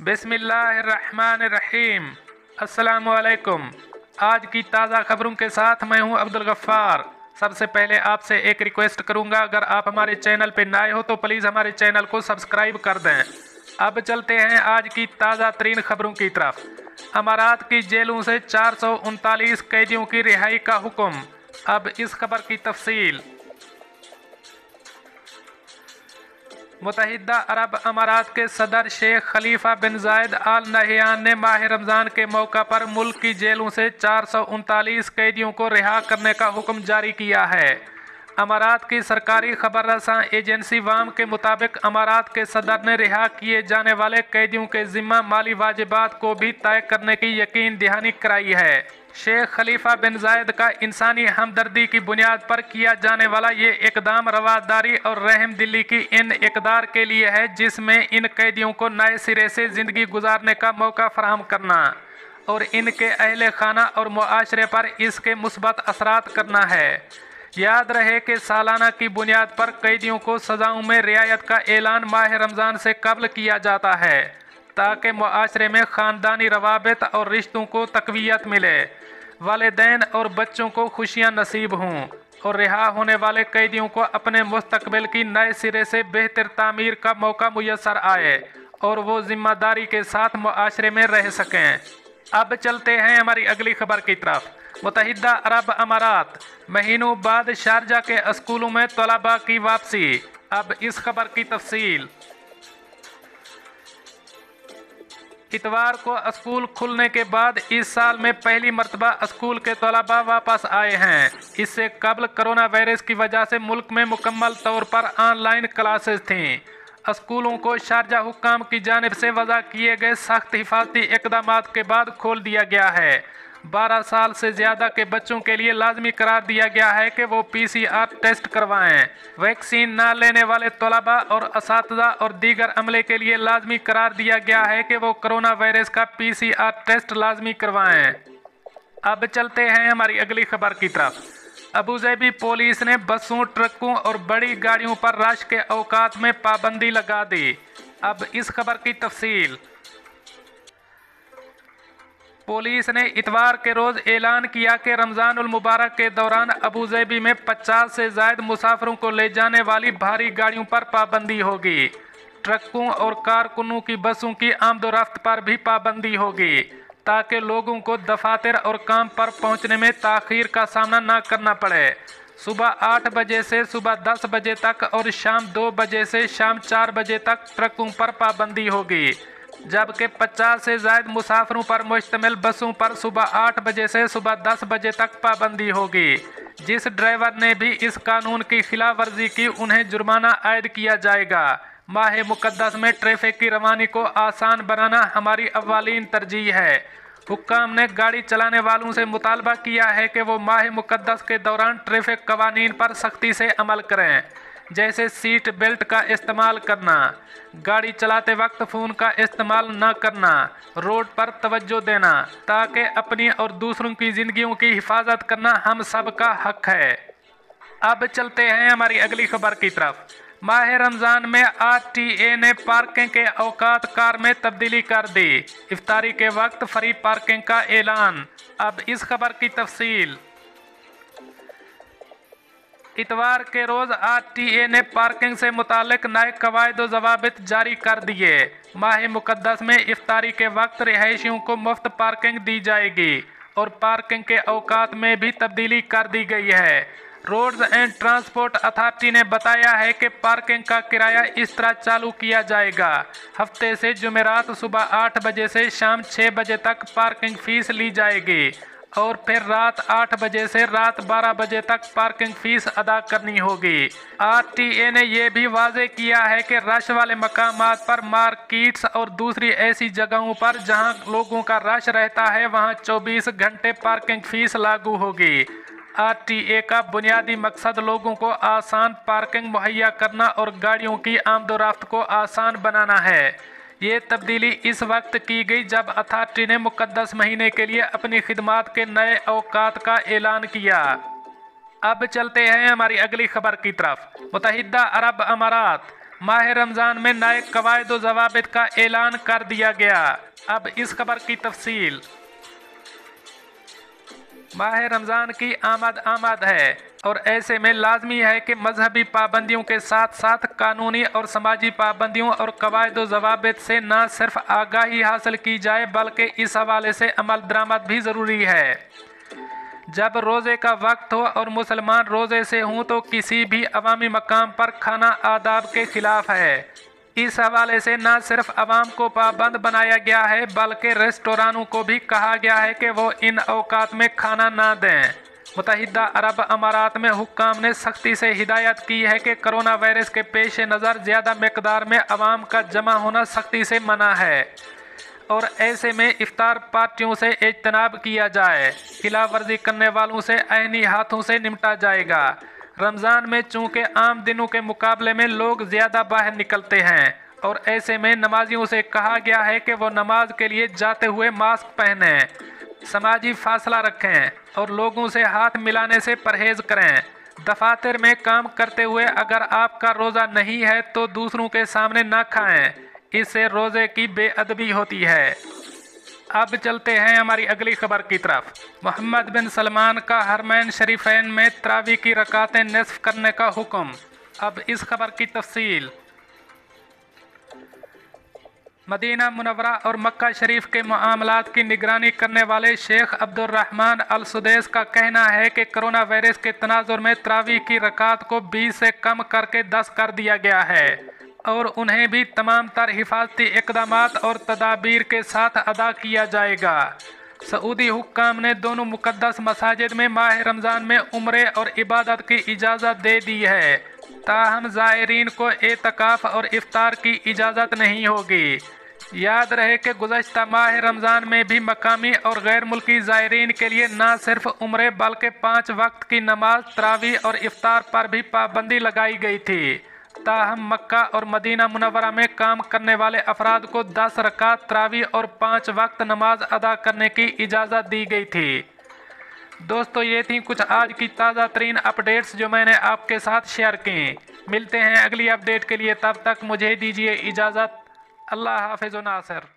बिस्मिल्लाहिर्रहमानिर्रहीम। अस्सलामुअलैकुम। आज की ताज़ा खबरों के साथ मैं हूं अब्दुल गफ्फार। सबसे पहले आपसे एक रिक्वेस्ट करूंगा, अगर आप हमारे चैनल पर नए हो तो प्लीज़ हमारे चैनल को सब्सक्राइब कर दें। अब चलते हैं आज की ताज़ा तरीन खबरों की तरफ। अमारात की जेलों से 439 कैदियों की रिहाई का हुक्म। अब इस खबर की तफसील। मुत्तहिदा अरब अमारात के सदर शेख खलीफा बिन जायद आल नहयान ने माह रमज़ान के मौका पर मुल्क की जेलों से 439 कैदियों को रिहा करने का हुक्म जारी किया है। अमारात की सरकारी खबर रसां एजेंसी वाम के मुताबिक अमारात के सदर ने रिहा किए जाने वाले कैदियों के जिम्मा माली वाजिबात को भी तय करने की यकीन दहानी कराई है। शेख खलीफा बिन जायद का इंसानी हमदर्दी की बुनियाद पर किया जाने वाला ये इकदाम रवादारी और रहम दिली की इन इकदार के लिए है, जिसमें इन कैदियों को नए सिरे से ज़िंदगी गुजारने का मौका फराहम करना और इनके अहले खाना और मुआशरे पर इसके मुस्बत असरात करना है। याद रहे कि सालाना की बुनियाद पर कैदियों को सज़ाओं में रियायत का ऐलान माह रमज़ान से कबल किया जाता है, ताकि मुआशरे में ख़ानदानी रवाबित और रिश्तों को तक़वियत मिले, वालिदैन और बच्चों को खुशियाँ नसीब हों और रिहा होने वाले कैदियों को अपने मुस्तकबिल की नए सिरे से बेहतर तामीर का मौका मुयस्सर आए और वो ज़िम्मेदारी के साथ मुआशरे में रह सकें। अब चलते हैं हमारी अगली खबर की तरफ। मुत्तहिदा अरब अमारात, महीनों बाद शारजा के स्कूलों में तलबा की वापसी। अब इस खबर की तफसील। इतवार को स्कूल खुलने के बाद इस साल में पहली मरतबा स्कूल के तलबा वापस आए हैं। इससे कबल कोरोना वायरस की वजह से मुल्क में मुकम्मल तौर पर ऑनलाइन क्लासेस थीं। स्कूलों को शारजा हुक्काम की जानिब से वज़ा किए गए सख्त हिफाजती इक़दामात के बाद खोल दिया गया है। 12 साल से ज़्यादा के बच्चों के लिए लाजमी करार दिया गया है कि वो PCR टेस्ट करवाएं। वैक्सीन न लेने वाले तलबा और असातिज़ा और दीगर अमले के लिए लाजमी करार दिया गया है कि वो कोरोना वायरस का PCR टेस्ट लाजमी करवाएं। अब चलते हैं हमारी अगली खबर की तरफ। अबूज़ाबी पुलिस ने बसों, ट्रकों और बड़ी गाड़ियों पर रश के औकात में पाबंदी लगा दी। अब इस खबर की तफसील। पुलिस ने इतवार के रोज़ ऐलान किया कि रमज़ानुल मुबारक के दौरान अबूज़ाबी में 50 से ज़ायद मुसाफिरों को ले जाने वाली भारी गाड़ियों पर पाबंदी होगी। ट्रकों और कारकुनों की बसों की आमदोरफ्त पर भी पाबंदी होगी, ताकि लोगों को दफातर और काम पर पहुंचने में ताख़ीर का सामना न करना पड़े। सुबह 8 बजे से सुबह 10 बजे तक और शाम 2 बजे से शाम 4 बजे तक ट्रकों पर पाबंदी होगी, जबकि 50 से ज़ायद मुसाफिरों पर मुश्तमिल बसों पर सुबह 8 बजे से सुबह 10 बजे तक पाबंदी होगी। जिस ड्राइवर ने भी इस कानून की खिलाफ वर्जी की, उन्हें जुर्माना आयद किया जाएगा। माह मुक़द्दस में ट्रैफिक की रवानी को आसान बनाना हमारी अव्वलीन तरजीह है। हुक्काम ने गाड़ी चलाने वालों से मुतालबा किया है कि वो माह मुक़द्दस के दौरान ट्रैफिक कवानीन पर सख्ती से अमल करें, जैसे सीट बेल्ट का इस्तेमाल करना, गाड़ी चलाते वक्त फ़ोन का इस्तेमाल न करना, रोड पर तवज्जो देना, ताकि अपनी और दूसरों की ज़िंदगियों की हिफाजत करना हम सब का हक है। अब चलते हैं हमारी अगली खबर की तरफ। माह रमज़ान में RTA ने पार्किंग के औकात कार में तब्दीली कर दी। इफ्तारी के वक्त फ्री पार्किंग का ऐलान। अब इस खबर की तफसील। इतवार के रोज़ RTA ने पार्किंग से मुतालिक नए कवायद व ज़वाबित जारी कर दिए। माह मुक़द्दस में इफ्तारी के वक्त रिहायशियों को मुफ्त पार्किंग दी जाएगी और पार्किंग के औकात में भी तब्दीली कर दी गई है। रोड्स एंड ट्रांसपोर्ट अथॉरिटी ने बताया है कि पार्किंग का किराया इस तरह चालू किया जाएगा। हफ्ते से जुमेरात सुबह 8 बजे से शाम 6 बजे तक पार्किंग फ़ीस ली जाएगी और फिर रात 8 बजे से रात 12 बजे तक पार्किंग फ़ीस अदा करनी होगी। RTA ने यह भी वाज़े किया है कि रश वाले मकामात पर, मार्केट्स और दूसरी ऐसी जगहों पर जहां लोगों का रश रहता है, वहां 24 घंटे पार्किंग फ़ीस लागू होगी। RTA का बुनियादी मकसद लोगों को आसान पार्किंग मुहैया करना और गाड़ियों की आमदोरफ्त को आसान बनाना है। ये तब्दीली इस वक्त की गई जब अथॉरिटी ने मुक़द्दस महीने के लिए अपनी खिदमात के नए औकात का ऐलान किया। अब चलते हैं हमारी अगली खबर की तरफ। मुत्तहिदा अरब अमारात, माह रमज़ान में नए कवायद व ज़वाबित का ऐलान कर दिया गया। अब इस खबर की तफसील। माह रमज़ान की आमद है और ऐसे में लाजमी है कि मजहबी पाबंदियों के साथ साथ कानूनी और समाजी पाबंदियों और कवायद व ज़वाबित से न सिर्फ आगाही हासिल की जाए बल्कि इस हवाले से अमल दरामद भी ज़रूरी है। जब रोज़े का वक्त हो और मुसलमान रोज़े से हों तो किसी भी अवामी मकाम पर खाना आदाब के ख़िलाफ़ है। इस हवाले से न सिर्फ अवाम को पाबंद बनाया गया है बल्कि रेस्टोरानों को भी कहा गया है कि वो इन औकात में खाना ना दें। मुत्तहिदा अरब अमारात में हुक्काम ने सख्ती से हिदायत की है कि कोरोना वायरस के पेश नज़र ज़्यादा मकदार में अवाम का जमा होना सख्ती से मना है और ऐसे में इफ्तार पार्टियों से इज्तनाब किया जाए। खिलाफ वर्जी करने वालों से ऐनी हाथों से निपटा जाएगा। रमज़ान में चूँकि आम दिनों के मुकाबले में लोग ज़्यादा बाहर निकलते हैं और ऐसे में नमाजियों से कहा गया है कि वो नमाज के लिए जाते हुए मास्क पहनें, समाजी फासला रखें और लोगों से हाथ मिलाने से परहेज़ करें। दफातर में काम करते हुए अगर आपका रोज़ा नहीं है तो दूसरों के सामने ना खाएं, इससे रोज़े की बेअदबी होती है। अब चलते हैं हमारी अगली खबर की तरफ। मोहम्मद बिन सलमान का हरमैन शरीफैन में तरावी की रकातें निस्फ करने का हुक्म। अब इस खबर की तफसील। मदीना मुनव्वरा और मक्का शरीफ के मामलात की निगरानी करने वाले शेख अब्दुर्रहमान अल सुदैस का कहना है कि कोरोना वायरस के तनाजुर में तरावी की रकात को 20 से कम करके 10 कर दिया गया है और उन्हें भी तमाम तर हिफाजती इक़दामात और तदाबीर के साथ अदा किया जाएगा। सऊदी हुक्काम ने दोनों मुक़द्दस मसाजिद में माह रमज़ान में उम्रे और इबादत की इजाज़त दे दी है, ताहम ज़ायरीन को एतकाफ़ और इफ्तार की इजाज़त नहीं होगी। याद रहे कि गुज़श्ता माह रमज़ान में भी मकामी और गैर मुल्की ज़ायरीन के लिए न सिर्फ उम्रे बल्कि 5 वक्त की नमाज, तरावी और इफ्तार पर भी पाबंदी लगाई गई थी। ताहम मक्का और मदीना मुनव्वरा में काम करने वाले अफराद को 10 रकात तरावी और 5 वक्त नमाज अदा करने की इजाज़त दी गई थी। दोस्तों, ये थी कुछ आज की ताज़ा तरीन अपडेट्स जो मैंने आपके साथ शेयर की। मिलते हैं अगली अपडेट के लिए, तब तक मुझे दीजिए इजाज़त। अल्लाह हाफ़िज़ व नासिर।